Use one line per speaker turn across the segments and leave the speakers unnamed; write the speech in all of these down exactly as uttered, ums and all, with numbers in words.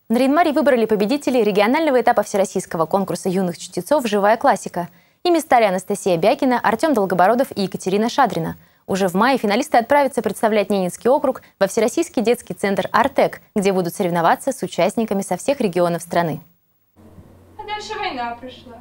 В Нарьян-Маре выбрали победителей регионального этапа всероссийского конкурса юных чтецов «Живая классика». Ими стали Анастасия Бякина, Артем Долгобородов и Екатерина Шадрина. Уже в мае финалисты отправятся представлять Ненецкий округ во Всероссийский детский центр «Артек», где будут соревноваться с участниками со всех регионов страны.
А дальше война пришла.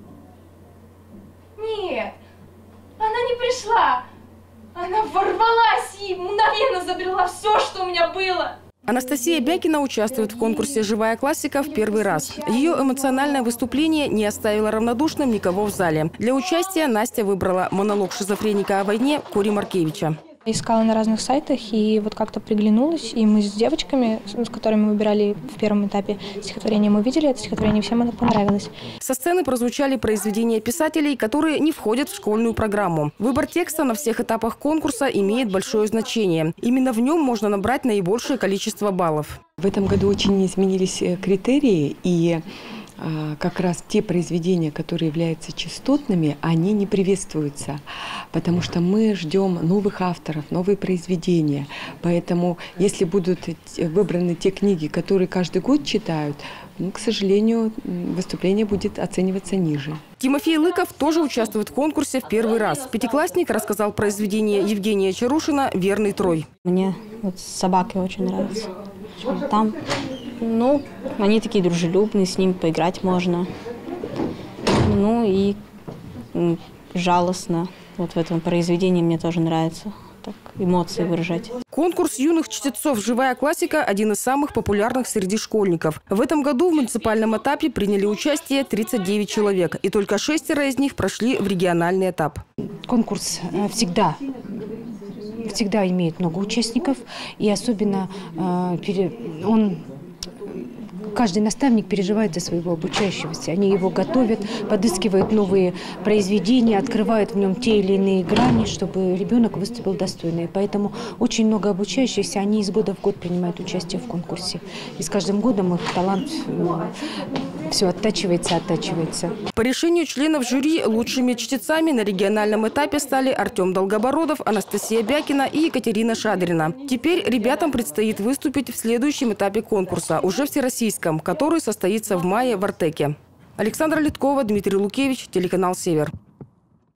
Нет, она не пришла. Она ворвалась и мгновенно забрала все, что у меня было.
Анастасия Бякина участвует в конкурсе «Живая классика» в первый раз. Ее эмоциональное выступление не оставило равнодушным никого в зале. Для участия Настя выбрала монолог шизофреника о войне Кори Маркевича.
Искала на разных сайтах и вот как-то приглянулась, и мы с девочками, с которыми выбирали в первом этапе стихотворение, мы увидели это стихотворение, всем оно понравилось.
Со сцены прозвучали произведения писателей, которые не входят в школьную программу. Выбор текста на всех этапах конкурса имеет большое значение. Именно в нем можно набрать наибольшее количество баллов.
В этом году очень изменились критерии, и как раз те произведения, которые являются частотными, они не приветствуются, потому что мы ждем новых авторов, новые произведения. Поэтому, если будут выбраны те книги, которые каждый год читают, ну, к сожалению, выступление будет оцениваться ниже.
Тимофей Лыков тоже участвует в конкурсе в первый раз. Пятиклассник рассказал произведение Евгения Чарушина «Верный Трой».
Мне вот собаки очень нравятся. Там, ну, они такие дружелюбные, с ними поиграть можно. Ну и жалостно. Вот в этом произведении мне тоже нравится так эмоции выражать.
Конкурс юных чтецов «Живая классика» – один из самых популярных среди школьников. В этом году в муниципальном этапе приняли участие тридцать девять человек, и только шестеро из них прошли в региональный этап.
Конкурс всегда, всегда имеет много участников, и особенно он... Каждый наставник переживает за своего обучающегося. Они его готовят, подыскивают новые произведения, открывают в нем те или иные грани, чтобы ребенок выступил достойно. И поэтому очень много обучающихся, они из года в год принимают участие в конкурсе. И с каждым годом их талант ну, все оттачивается, оттачивается.
По решению членов жюри лучшими чтецами на региональном этапе стали Артем Долгобородов, Анастасия Бякина и Екатерина Шадрина. Теперь ребятам предстоит выступить в следующем этапе конкурса, уже всероссийском, который состоится в мае в Артеке. Александра Литкова, Дмитрий Лукевич, телеканал «Север».